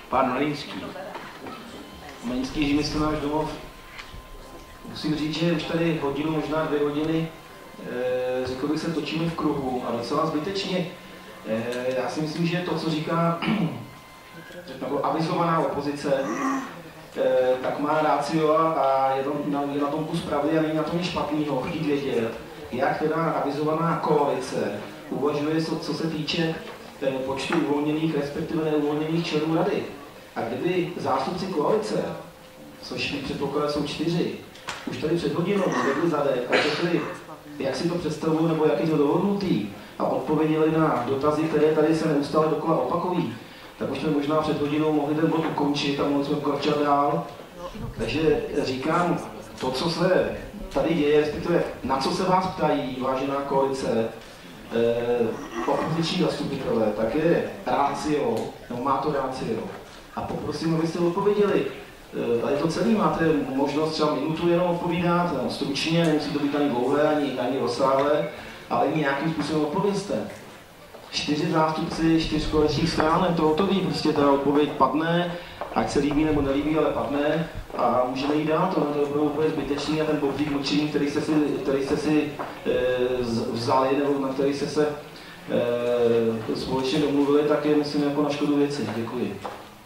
Pan Mlejnský. Mlejnský, že myslím náš domov. Musím říct, že už tady hodinu, možná 2 hodiny, řekl bych, se točíme v kruhu a docela zbytečně. Já si myslím, že to, co říká avizovaná opozice, tak má rácio a je na tom kus pravdy a není na tom nic špatného chtít vědět, jak teda avizovaná koalice uvažuje, co se týče počtu uvolněných, respektive neuvolněných členů rady. A kdyby zástupci koalice, což předpokládá jsou 4, už tady před hodinou vedli zadek a řekli, jak si to představují nebo jak je to dohodnutý a odpověděli na dotazy, které tady se neustále dokola opakují, tak už jsme možná před hodinou mohli ten bod ukončit a mohli jsme pokračovat dál. Takže říkám, to, co se tady děje, respektive na co se vás ptají, vážená koalice, opoziční zastupitelé, tak je rácio, nebo má to rácio. A poprosím, abyste odpověděli. Tady to celé máte možnost třeba minutu jenom odpovídat, stručně, nemusí to být ani dlouhé, ani rozsáhlé, ale nějakým způsobem odpovězte. 4 zástupci 4 koaličních stran, to hotový, prostě ta odpověď padne, ať se líbí nebo nelíbí, ale padne a můžeme jít dál, to je úplně zbytečný a ten bobřík mlčení, který jste si vzali nebo na který jste se společně domluvili, tak je myslím jako na škodu věci. Děkuji.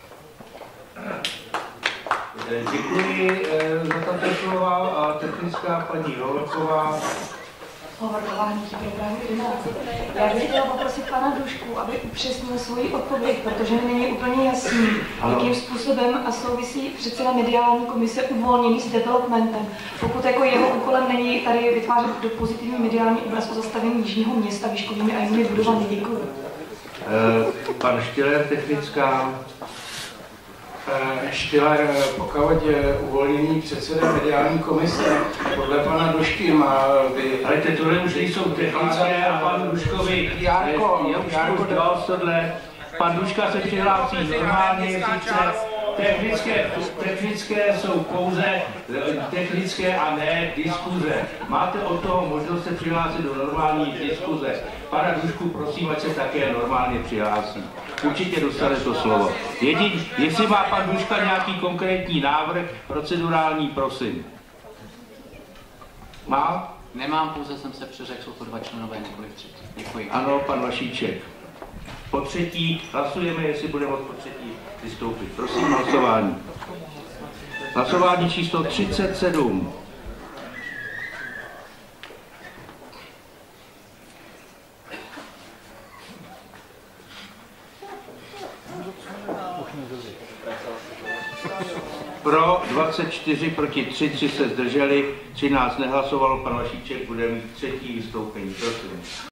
Děkuji za tato slova a technická paní Hovorková. Já bych chtěla poprosit pana Dušku, aby upřesnil svoji odpověď, protože mi není úplně jasný, jakým způsobem a souvisí předseda mediální komise uvolněný s developmentem. Pokud jako jeho úkolem není tady vytvářet pozitivní mediální obraz o zastavení jižního města výškovými a jinými budovami. Děkuji. Pan Štiller, technická. Štiller, pokud je uvolněný předseda mediální komise, podle pana Dušky má by... Ale ty tohle už nejsou technické a pan Duškovi Jarko, dal tohle. Pan Duška se přihlásí normálně, technické jsou pouze technické a ne diskuze. Máte od toho možnost se přihlásit do normální diskuze. Pana Dušku, prosím, ať se také normálně přihlásí. Určitě dostane to slovo. Jestli má pan Duška nějaký konkrétní návrh, procedurální, prosím. Má? Nemám, pouze jsem se přeřekl, jsou to 2 členové, nikoliv 3. Děkuji. Ano, pan Vašíček. Po třetí hlasujeme, jestli budeme po třetí vystoupit. Prosím, hlasování. Hlasování číslo 37. Pro 24, proti 3 se zdrželi, 13 nehlasovalo, pan Vašíček bude mít třetí vystoupení. Prosím.